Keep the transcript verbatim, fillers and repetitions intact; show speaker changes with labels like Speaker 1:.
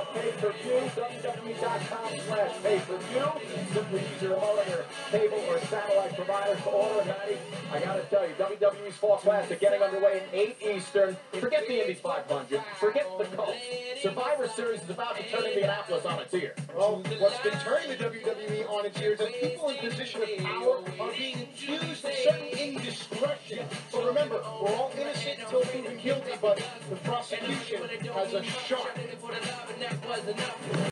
Speaker 1: pay-per-view, W W E dot com slash pay-per-view. Simply use your remote on your cable or satellite provider to order. Matty, I gotta tell you, W W E's Fall Classic getting underway at eight Eastern. Forget the Indy five hundred. Forget the Colts. Survivor Series is about to turn Indianapolis on its ear.
Speaker 2: Well, what's been turning the W W E on its ear is that people in position of power are being accused of certain indiscretion. So remember, we're all innocent until proven guilty, but the prosecution has a sharp